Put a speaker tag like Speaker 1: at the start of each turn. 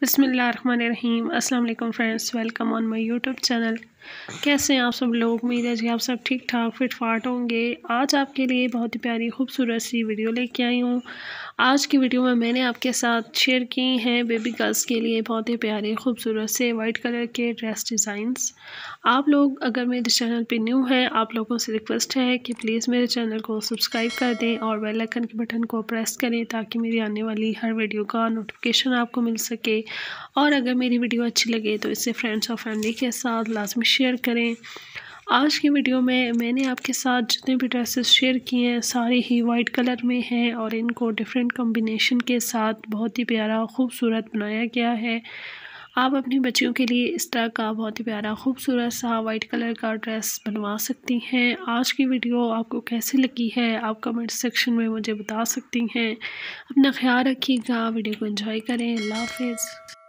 Speaker 1: बिस्मिल्लाहिर्रहमानिर्रहीम। अस्सलाम वालेकुम friends, welcome on my YouTube channel. कैसे हैं आप सब लोग? उम्मीद है जी आप सब ठीक ठाक फिट फाट होंगे। आज आपके लिए बहुत ही प्यारी खूबसूरत सी वीडियो लेके आई हूँ। आज की वीडियो में मैंने आपके साथ शेयर की हैं बेबी गर्ल्स के लिए बहुत ही प्यारे खूबसूरत से वाइट कलर के ड्रेस डिज़ाइंस। आप लोग अगर मेरे चैनल पे न्यू हैं, आप लोगों से रिक्वेस्ट है कि प्लीज़ मेरे चैनल को सब्सक्राइब कर दें और बेल आइकन के बटन को प्रेस करें ताकि मेरी आने वाली हर वीडियो का नोटिफिकेशन आपको मिल सके। और अगर मेरी वीडियो अच्छी लगे तो इसे फ्रेंड्स और फैमिली के साथ लाजमी शेयर करें। आज की वीडियो में मैंने आपके साथ जितने भी ड्रेसेस शेयर किए हैं सारे ही वाइट कलर में हैं और इनको डिफरेंट कॉम्बिनेशन के साथ बहुत ही प्यारा खूबसूरत बनाया गया है। आप अपनी बच्चियों के लिए इस तरह का बहुत ही प्यारा खूबसूरत सा वाइट कलर का ड्रेस बनवा सकती हैं। आज की वीडियो आपको कैसी लगी है आप कमेंट सेक्शन में मुझे बता सकती हैं। अपना ख्याल रखिएगा, वीडियो को एंजॉय करें। अल्लाह हाफ़िज़।